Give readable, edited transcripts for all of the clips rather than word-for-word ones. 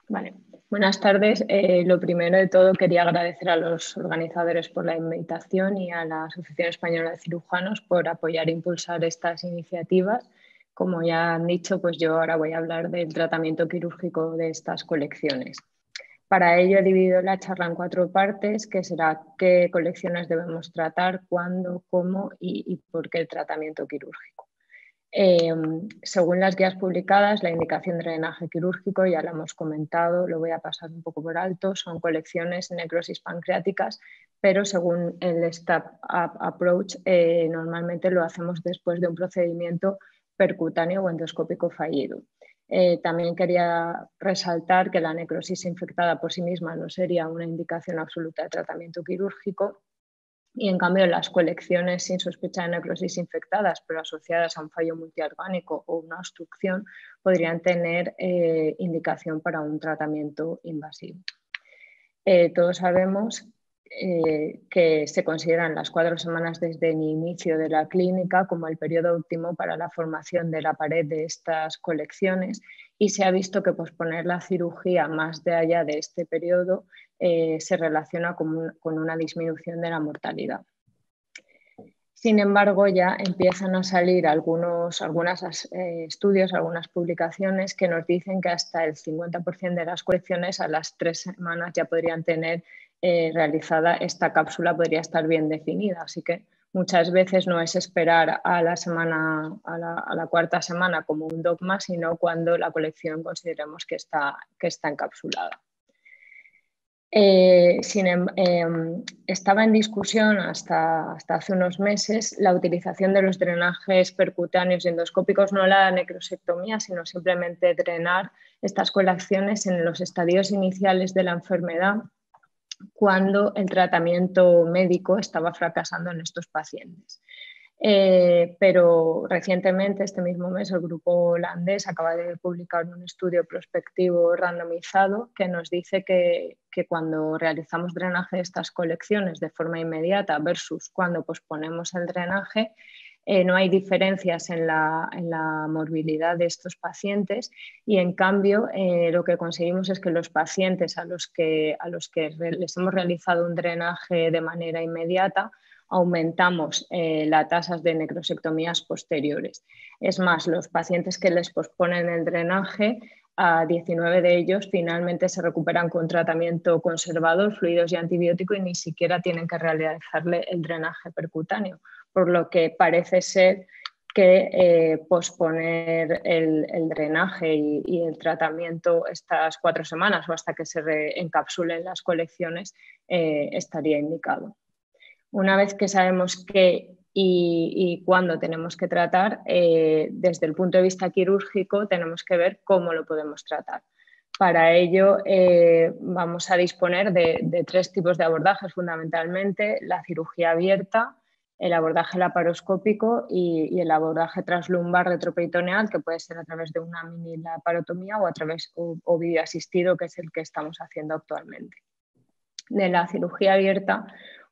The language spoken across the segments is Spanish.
Vale, buenas tardes. Lo primero de todo quería agradecer a los organizadores por la invitación y a la Asociación Española de Cirujanos por apoyar e impulsar estas iniciativas. Como ya han dicho, pues yo ahora voy a hablar del tratamiento quirúrgico de estas colecciones. Para ello he dividido la charla en 4 partes, que será qué colecciones debemos tratar, cuándo, cómo y por qué el tratamiento quirúrgico. Según las guías publicadas, la indicación de drenaje quirúrgico, ya lo hemos comentado, lo voy a pasar un poco por alto, son colecciones de necrosis pancreáticas, pero según el step-up approach, normalmente lo hacemos después de un procedimiento percutáneo o endoscópico fallido. También quería resaltar que la necrosis infectada por sí misma no sería una indicación absoluta de tratamiento quirúrgico. Y en cambio, las colecciones sin sospecha de necrosis infectadas, pero asociadas a un fallo multiorgánico o una obstrucción, podrían tener indicación para un tratamiento invasivo. Todos sabemos que se consideran las 4 semanas desde el inicio de la clínica como el periodo óptimo para la formación de la pared de estas colecciones y se ha visto que posponer la cirugía más de allá de este periodo se relaciona con una disminución de la mortalidad. Sin embargo, ya empiezan a salir algunos estudios, algunas publicaciones que nos dicen que hasta el 50% de las colecciones a las 3 semanas ya podrían tener realizada esta cápsula, podría estar bien definida. Así que muchas veces no es esperar a la 4ª semana como un dogma, sino cuando la colección consideremos que está encapsulada. Estaba en discusión hasta hace unos meses la utilización de los drenajes percutáneos y endoscópicos, no la necrosectomía, sino simplemente drenar estas colecciones en los estadios iniciales de la enfermedad cuando el tratamiento médico estaba fracasando en estos pacientes. Pero recientemente, este mismo mes, el grupo holandés acaba de publicar un estudio prospectivo randomizado que nos dice que cuando realizamos drenaje de estas colecciones de forma inmediata versus cuando posponemos el drenaje, no hay diferencias en la morbilidad de estos pacientes y en cambio lo que conseguimos es que los pacientes a los que les hemos realizado un drenaje de manera inmediata aumentamos las tasas de necrosectomías posteriores. Es más, los pacientes que les posponen el drenaje, a 19 de ellos finalmente se recuperan con tratamiento conservador, fluidos y antibiótico y ni siquiera tienen que realizarle el drenaje percutáneo, por lo que parece ser que posponer el drenaje y el tratamiento estas 4 semanas o hasta que se encapsulen las colecciones estaría indicado. Una vez que sabemos qué y cuándo tenemos que tratar, desde el punto de vista quirúrgico tenemos que ver cómo lo podemos tratar. Para ello vamos a disponer de 3 tipos de abordajes fundamentalmente: la cirugía abierta, el abordaje laparoscópico y el abordaje translumbar retroperitoneal, que puede ser a través de una mini laparotomía o a través o vídeo asistido, que es el que estamos haciendo actualmente. De la cirugía abierta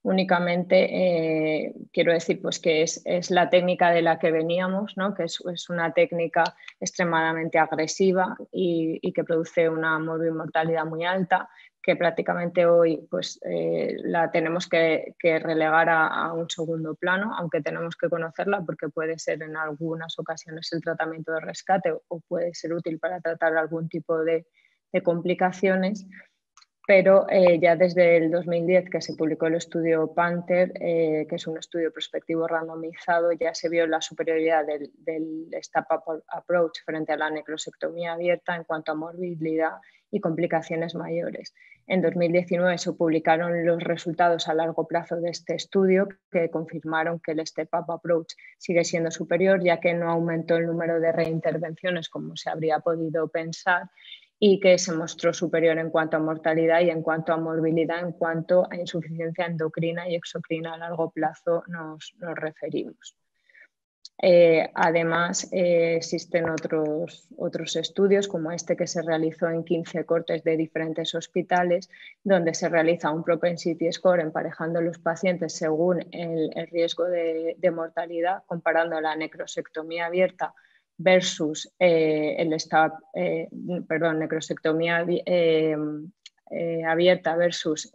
únicamente quiero decir pues, que es la técnica de la que veníamos, ¿no? Que es una técnica extremadamente agresiva y que produce una morbimortalidad muy alta, que prácticamente hoy pues, la tenemos que relegar a un segundo plano, aunque tenemos que conocerla porque puede ser en algunas ocasiones el tratamiento de rescate o puede ser útil para tratar algún tipo de complicaciones. Pero ya desde el 2010 que se publicó el estudio Panther, que es un estudio prospectivo randomizado, ya se vio la superioridad del step-up approach frente a la necrosectomía abierta en cuanto a morbilidad y complicaciones mayores. En 2019 se publicaron los resultados a largo plazo de este estudio que confirmaron que el step-up approach sigue siendo superior, ya que no aumentó el número de reintervenciones como se habría podido pensar, y que se mostró superior en cuanto a mortalidad y en cuanto a morbilidad, en cuanto a insuficiencia endocrina y exocrina a largo plazo nos referimos. Además, existen otros estudios como este que se realizó en 15 cortes de diferentes hospitales, donde se realiza un propensity score emparejando los pacientes según el riesgo de mortalidad, comparando la necrosectomía abierta versus necrostectomía abierta versus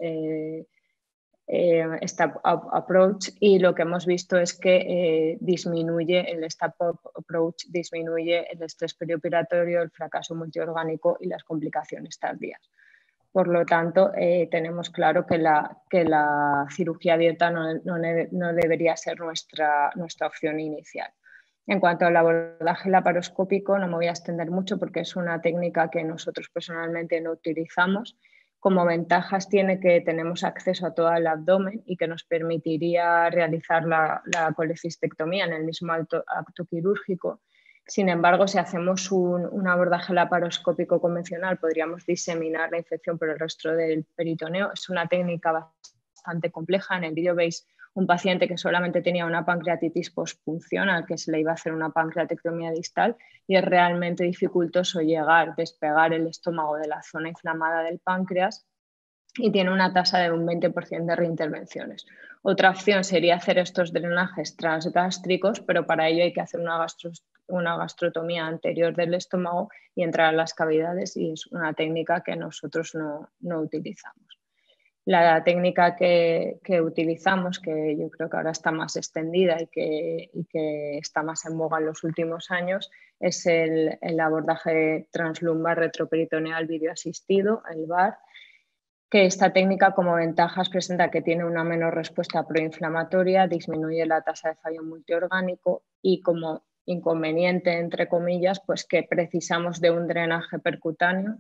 step approach, y lo que hemos visto es que disminuye el step approach, disminuye el estrés perioperatorio, el fracaso multiorgánico y las complicaciones tardías. Por lo tanto, tenemos claro que la cirugía abierta no debería ser nuestra opción inicial. En cuanto al abordaje laparoscópico, no me voy a extender mucho porque es una técnica que nosotros personalmente no utilizamos. Como ventajas tiene que tenemos acceso a todo el abdomen y que nos permitiría realizar la colecistectomía en el mismo acto quirúrgico. Sin embargo, si hacemos un abordaje laparoscópico convencional, podríamos diseminar la infección por el resto del peritoneo. Es una técnica bastante compleja. En el vídeo veis un paciente que solamente tenía una pancreatitis postpunción, al que se le iba a hacer una pancreatectomía distal, y es realmente dificultoso despegar el estómago de la zona inflamada del páncreas, y tiene una tasa de un 20% de reintervenciones. Otra opción sería hacer estos drenajes transgástricos, pero para ello hay que hacer una gastrotomía anterior del estómago y entrar a las cavidades, y es una técnica que nosotros no utilizamos. La técnica que utilizamos, que yo creo que ahora está más extendida y que está más en boga en los últimos años, es el abordaje translumbar retroperitoneal videoasistido, el VAR, que esta técnica como ventajas presenta que tiene una menor respuesta proinflamatoria, disminuye la tasa de fallo multiorgánico, y como inconveniente, entre comillas, pues que precisamos de un drenaje percutáneo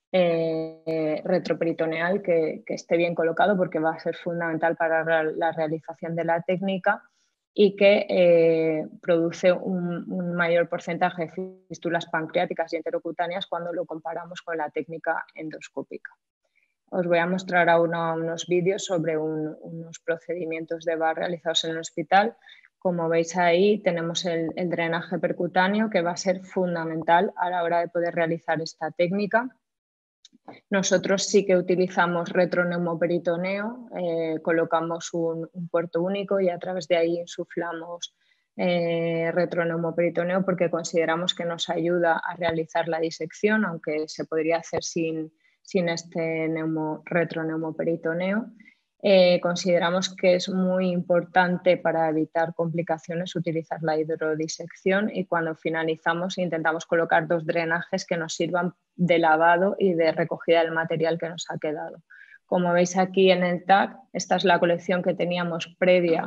retroperitoneal que esté bien colocado, porque va a ser fundamental para la realización de la técnica, y que produce un mayor porcentaje de fístulas pancreáticas y enterocutáneas cuando lo comparamos con la técnica endoscópica. Os voy a mostrar ahora unos vídeos sobre unos procedimientos de VAR realizados en el hospital. Como veis ahí, tenemos el drenaje percutáneo, que va a ser fundamental a la hora de poder realizar esta técnica. Nosotros sí que utilizamos retroneuroperitoneo, colocamos un puerto único y a través de ahí insuflamos retroneuroperitoneo, porque consideramos que nos ayuda a realizar la disección, aunque se podría hacer sin este retroneuroperitoneo. Consideramos que es muy importante para evitar complicaciones utilizar la hidrodisección, y cuando finalizamos intentamos colocar 2 drenajes que nos sirvan de lavado y de recogida del material que nos ha quedado. Como veis aquí en el TAC, esta es la colección que teníamos previa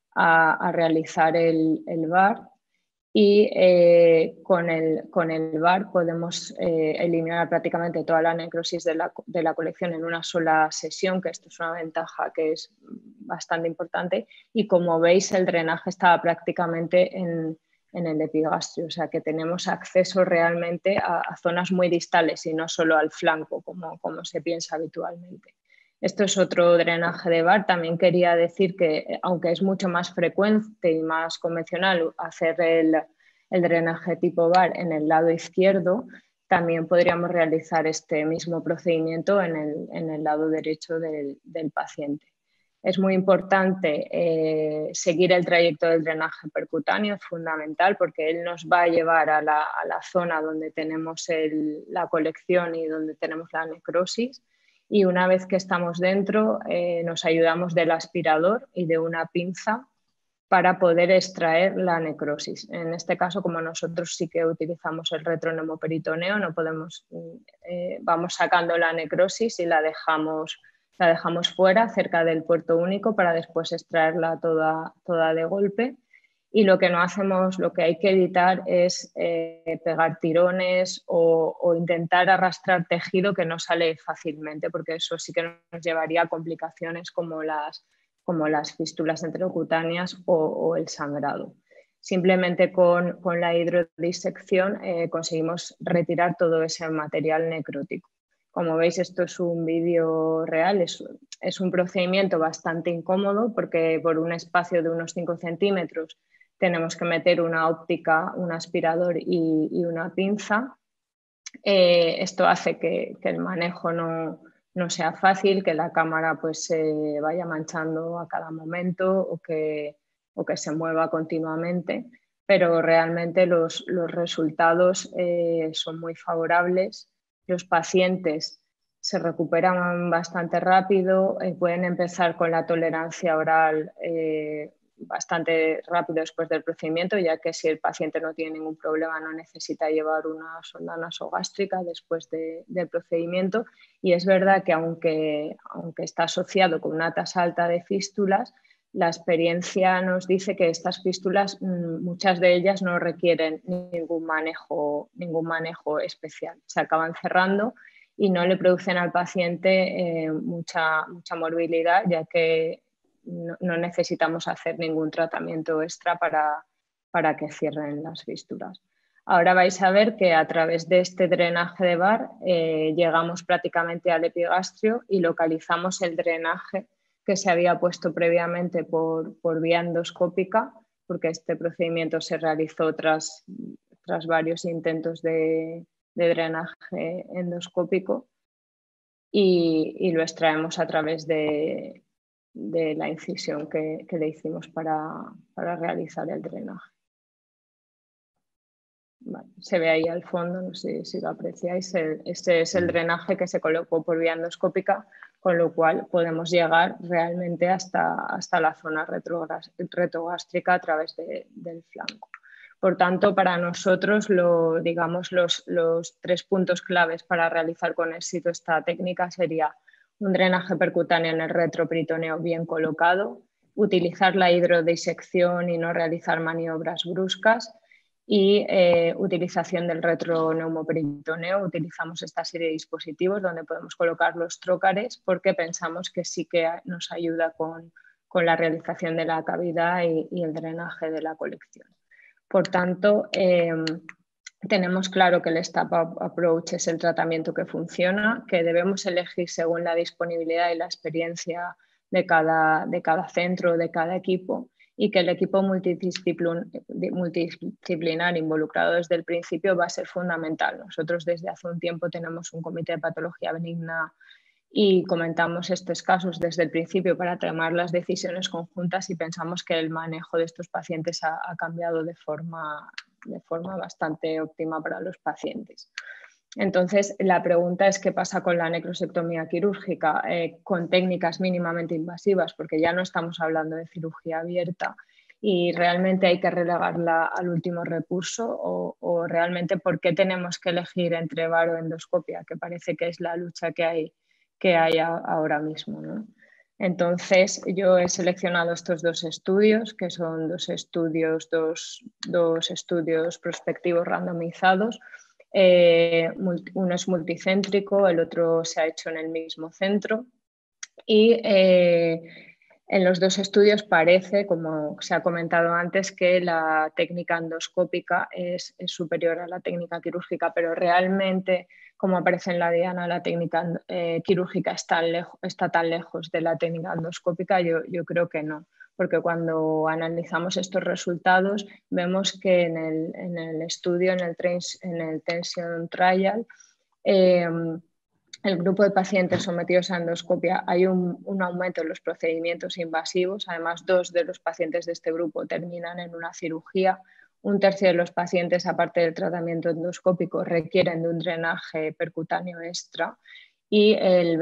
a realizar el VAR, y con el VAR podemos eliminar prácticamente toda la necrosis de la colección en una sola sesión, que esto es una ventaja que es bastante importante, y como veis el drenaje estaba prácticamente en el epigastrio, o sea que tenemos acceso realmente a zonas muy distales y no solo al flanco como se piensa habitualmente. Esto es otro drenaje de VAR. También quería decir que, aunque es mucho más frecuente y más convencional hacer el drenaje tipo VAR en el lado izquierdo, también podríamos realizar este mismo procedimiento en el lado derecho del paciente. Es muy importante seguir el trayecto del drenaje percutáneo, es fundamental, porque él nos va a llevar a la zona donde tenemos la colección y donde tenemos la necrosis. Y una vez que estamos dentro, nos ayudamos del aspirador y de una pinza para poder extraer la necrosis. En este caso, como nosotros sí que utilizamos el retroneuroperitoneo, no podemos, vamos sacando la necrosis y la dejamos fuera, cerca del puerto único, para después extraerla toda de golpe. Y lo que no hacemos, lo que hay que evitar es pegar tirones o intentar arrastrar tejido que no sale fácilmente, porque eso sí que nos llevaría a complicaciones como las fístulas enterocutáneas o el sangrado. Simplemente con la hidrodisección conseguimos retirar todo ese material necrótico. Como veis, esto es un vídeo real, es un procedimiento bastante incómodo, porque por un espacio de unos 5 centímetros tenemos que meter una óptica, un aspirador y una pinza. Esto hace que el manejo no sea fácil, que la cámara pues se vaya manchando a cada momento o que se mueva continuamente. pero realmente los resultados son muy favorables. Los pacientes se recuperan bastante rápido, pueden empezar con la tolerancia oral bastante rápido después del procedimiento, ya que si el paciente no tiene ningún problema no necesita llevar una sonda nasogástrica después del procedimiento. Y es verdad que aunque está asociado con una tasa alta de fístulas, la experiencia nos dice que estas fístulas, muchas de ellas no requieren ningún manejo especial. Se acaban cerrando y no le producen al paciente mucha morbilidad, ya que no necesitamos hacer ningún tratamiento extra para que cierren las fístulas. Ahora vais a ver que a través de este drenaje de Barr llegamos prácticamente al epigastrio y localizamos el drenaje que se había puesto previamente por vía endoscópica, porque este procedimiento se realizó tras varios intentos de drenaje endoscópico y lo extraemos a través de la incisión que le hicimos para realizar el drenaje. Vale, se ve ahí al fondo, no sé si lo apreciáis, este es el drenaje que se colocó por vía endoscópica, con lo cual podemos llegar realmente hasta la zona retrogástrica a través del flanco. Por tanto, para nosotros, digamos, los 3 puntos claves para realizar con éxito esta técnica sería un drenaje percutáneo en el retroperitoneo bien colocado, utilizar la hidrodisección y no realizar maniobras bruscas, y utilización del retroneumoperitoneum. Utilizamos esta serie de dispositivos donde podemos colocar los trócares porque pensamos que sí que nos ayuda con la realización de la cavidad y el drenaje de la colección. Por tanto, tenemos claro que el Step Approach es el tratamiento que funciona, que debemos elegir según la disponibilidad y la experiencia de cada centro, de cada equipo, y que el equipo multidisciplinar involucrado desde el principio va a ser fundamental. Nosotros desde hace un tiempo tenemos un comité de patología benigna y comentamos estos casos desde el principio para tomar las decisiones conjuntas y pensamos que el manejo de estos pacientes ha cambiado de forma bastante óptima para los pacientes. Entonces, la pregunta es qué pasa con la necrosectomía quirúrgica con técnicas mínimamente invasivas, porque ya no estamos hablando de cirugía abierta y realmente hay que relegarla al último recurso o realmente por qué tenemos que elegir entre VAR o endoscopia, que parece que es la lucha que hay ahora mismo, ¿no? Entonces, yo he seleccionado estos 2 estudios, que son dos estudios prospectivos randomizados. Uno es multicéntrico, el otro se ha hecho en el mismo centro y en los 2 estudios parece, como se ha comentado antes, que la técnica endoscópica es superior a la técnica quirúrgica, pero realmente, como aparece en la diana, la técnica quirúrgica está tan lejos de la técnica endoscópica. Yo creo que no, porque cuando analizamos estos resultados vemos que en el estudio, en el Tension Trial, el grupo de pacientes sometidos a endoscopia hay un aumento en los procedimientos invasivos. Además, 2 de los pacientes de este grupo terminan en una cirugía. Un tercio de los pacientes, aparte del tratamiento endoscópico, requieren de un drenaje percutáneo extra y el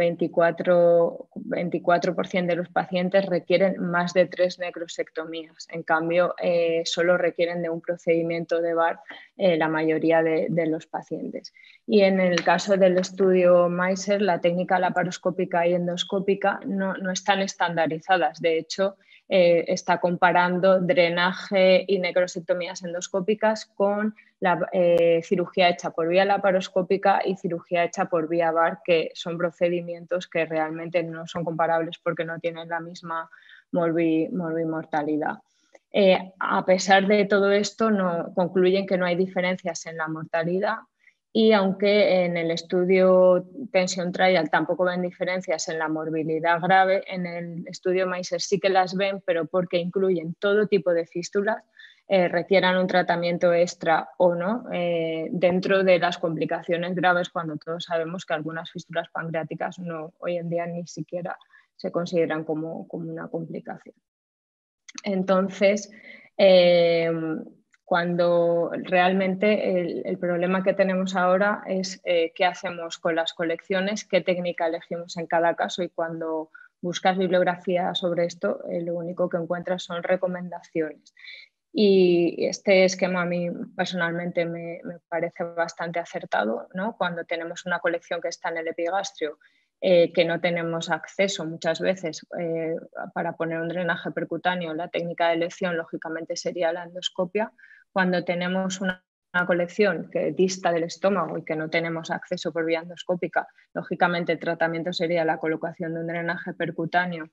24% de los pacientes requieren más de 3 necrosectomías. En cambio, solo requieren de un procedimiento de VAR la mayoría de los pacientes. Y en el caso del estudio Meiser, la técnica laparoscópica y endoscópica no están estandarizadas. De hecho, está comparando drenaje y necrosectomías endoscópicas con la cirugía hecha por vía laparoscópica y cirugía hecha por vía VAR, que son procedimientos que realmente no son comparables porque no tienen la misma morbimortalidad. A pesar de todo esto, concluyen que no hay diferencias en la mortalidad y aunque en el estudio Tension Trial tampoco ven diferencias en la morbilidad grave, en el estudio Meiser sí que las ven, pero porque incluyen todo tipo de fístulas, requieran un tratamiento extra o no, dentro de las complicaciones graves, cuando todos sabemos que algunas fístulas pancreáticas hoy en día ni siquiera se consideran como una complicación. Entonces, cuando realmente el problema que tenemos ahora es qué hacemos con las colecciones, qué técnica elegimos en cada caso, y cuando buscas bibliografía sobre esto, lo único que encuentras son recomendaciones. Y este esquema a mí personalmente me parece bastante acertado, ¿no? Cuando tenemos una colección que está en el epigastrio, que no tenemos acceso muchas veces para poner un drenaje percutáneo, la técnica de elección lógicamente sería la endoscopia. Cuando tenemos una colección que dista del estómago y que no tenemos acceso por vía endoscópica, lógicamente el tratamiento sería la colocación de un drenaje percutáneo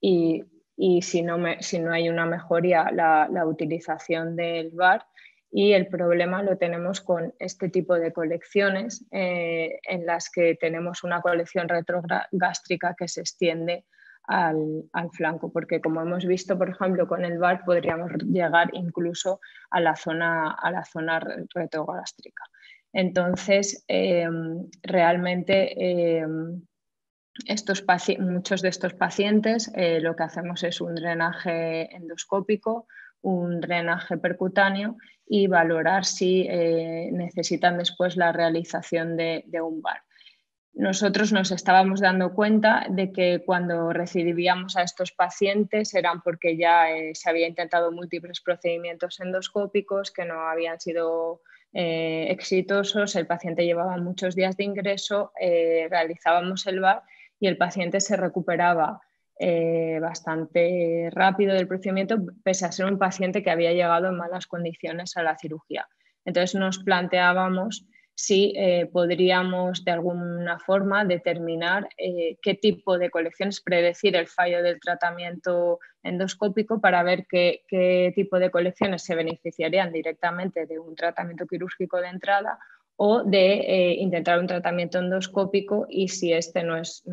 y si no hay una mejoría, la utilización del VAR. Y el problema lo tenemos con este tipo de colecciones en las que tenemos una colección retrogástrica que se extiende al flanco, porque como hemos visto, por ejemplo, con el VAR podríamos llegar incluso a la zona retrogástrica. Entonces, realmente muchos de estos pacientes lo que hacemos es un drenaje endoscópico, un drenaje percutáneo y valorar si necesitan después la realización de un VAR. Nosotros nos estábamos dando cuenta de que cuando recibíamos a estos pacientes eran porque ya se había intentado múltiples procedimientos endoscópicos que no habían sido exitosos, el paciente llevaba muchos días de ingreso, realizábamos el VAR y el paciente se recuperaba bastante rápido del procedimiento, pese a ser un paciente que había llegado en malas condiciones a la cirugía. Entonces nos planteábamos si podríamos de alguna forma determinar qué tipo de colecciones, predecir el fallo del tratamiento endoscópico para ver qué tipo de colecciones se beneficiarían directamente de un tratamiento quirúrgico de entrada o de intentar un tratamiento endoscópico, y si este no es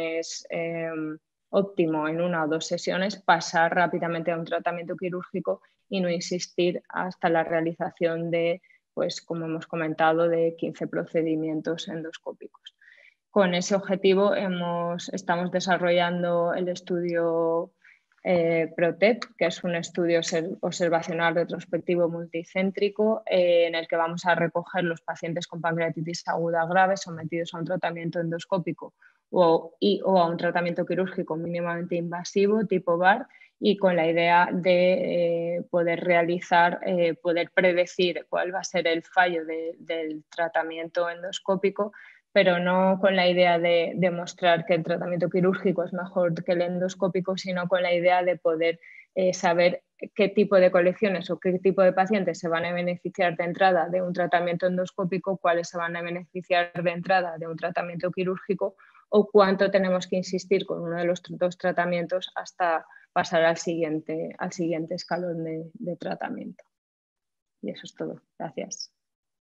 óptimo en una o dos sesiones, pasar rápidamente a un tratamiento quirúrgico y no insistir hasta la realización de, pues como hemos comentado, de 15 procedimientos endoscópicos. Con ese objetivo estamos desarrollando el estudio PROTECT, que es un estudio observacional retrospectivo multicéntrico en el que vamos a recoger los pacientes con pancreatitis aguda grave sometidos a un tratamiento endoscópico o a un tratamiento quirúrgico mínimamente invasivo tipo VAR, y con la idea de poder predecir cuál va a ser el fallo del tratamiento endoscópico, pero no con la idea de demostrar que el tratamiento quirúrgico es mejor que el endoscópico, sino con la idea de poder saber qué tipo de colecciones o qué tipo de pacientes se van a beneficiar de entrada de un tratamiento endoscópico, cuáles se van a beneficiar de entrada de un tratamiento quirúrgico, o cuánto tenemos que insistir con uno de los dos tratamientos hasta pasar al siguiente escalón de tratamiento. Y eso es todo. Gracias.